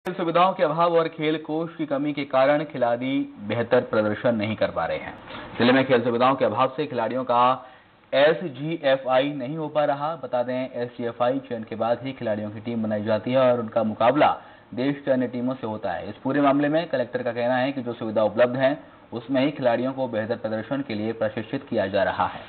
सुविधाओं के अभाव और खेल कोच की कमी के कारण खिलाड़ी बेहतर प्रदर्शन नहीं कर पा रहे हैं। जिले में खेल सुविधाओं के अभाव से खिलाड़ियों का SGFI नहीं हो पा रहा। बता दें, SGFI चयन के बाद ही खिलाड़ियों की टीम बनाई जाती है और उनका मुकाबला देश के अन्य टीमों से होता है। इस पूरे मामले में कलेक्टर का कहना है कि जो सुविधा उपलब्ध है उसमें ही खिलाड़ियों को बेहतर प्रदर्शन के लिए प्रशिक्षित किया जा रहा है।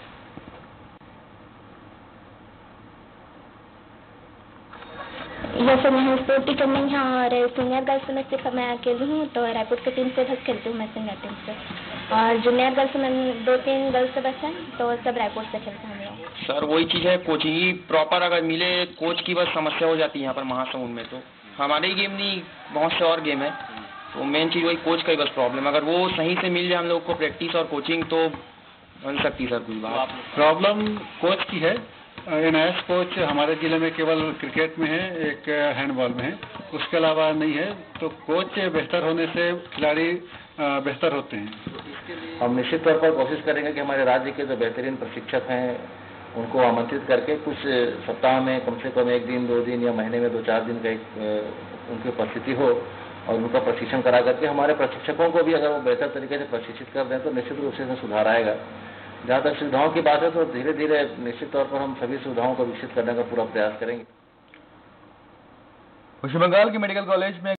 वैसे मैं स्पोर्ट टीचर नहीं हूँ और सीनियर गर्ल्स में सिर्फ मैं अकेली हूँ, तो रायपुर की टीम से बस खेलती हूँ मैं सीनियर टीम से, और जूनियर गर्ल्स में 2-3 गर्ल्स से बस हैं, तो सब रायपुर से खेलते हैं हम लोग। सर वही चीज़ है, कोचिंग ही प्रॉपर अगर मिले कोच की बस समस्या हो जाती है यहाँ पर महासमुंद में। तो हमारे ही गेम नहीं, बहुत से और गेम है, तो मेन चीज़ वही कोच का ही बस प्रॉब्लम। अगर वो सही से मिल जाए हम लोग को प्रैक्टिस और कोचिंग, तो बन सकती है सर कुछ बात। प्रॉब्लम कोच की है। NIS कोच हमारे जिले में केवल क्रिकेट में है, एक हैंडबॉल में है, उसके अलावा नहीं है। तो कोच बेहतर होने से खिलाड़ी बेहतर होते हैं। हम निश्चित तौर पर कोशिश करेंगे कि हमारे राज्य के जो बेहतरीन प्रशिक्षक हैं उनको आमंत्रित करके कुछ सप्ताह में कम से कम 1 दिन 2 दिन या महीने में 2-4 दिन का उनकी उपस्थिति हो और उनका प्रशिक्षण करा करके हमारे प्रशिक्षकों को भी अगर वो बेहतर तरीके से प्रशिक्षित कर दें तो निश्चित रूप से इसमें सुधार आएगा। जहाँ तक सुविधाओं की बात है तो धीरे धीरे निश्चित तौर पर हम सभी सुविधाओं को विकसित करने का पूरा प्रयास करेंगे। पश्चिम बंगाल के मेडिकल कॉलेज में